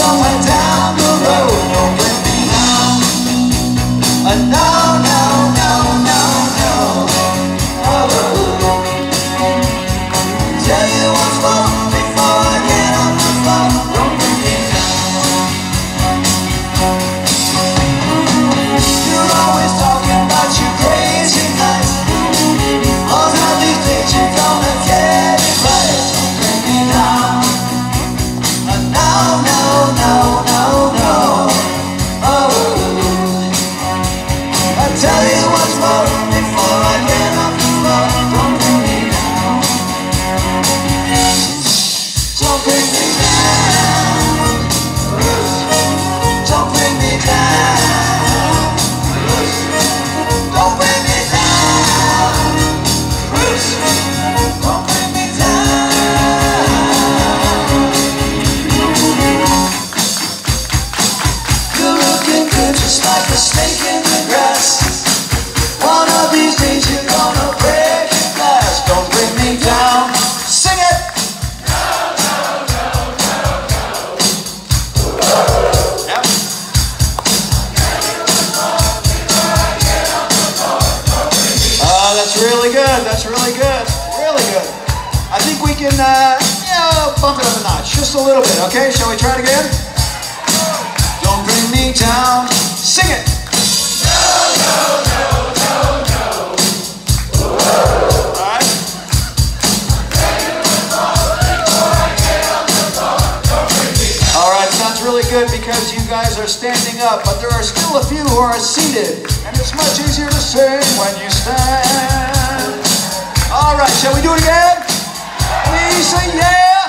somewhere down the road. Don't bring me down. No, no, no, no, no. Oh, tell you once more before I get on the floor. Don't bring me down. You're always talking about your crazy nights. All of these days you're gonna get it right. Don't bring me down. No, no, no, no, no. Oh, I tell you once more before I get off the floor. Don't bring me down. Don't bring me down. Don't bring me down. Don't bring me down. Don't bring me down. You're looking good just like a snake in the grass. One of these days you're gonna break your glass. Don't bring me down. Sing it! Yep. That's really good. That's really good. Really good. I think we can, bump it up a notch. Just a little bit, okay? Shall we try it again? Don't bring me down. Sing it! Alright? Alright, sounds really good because you guys are standing up, but there are still a few who are seated, and it's much easier to sing when you stand. Alright, shall we do it again? Please say yeah!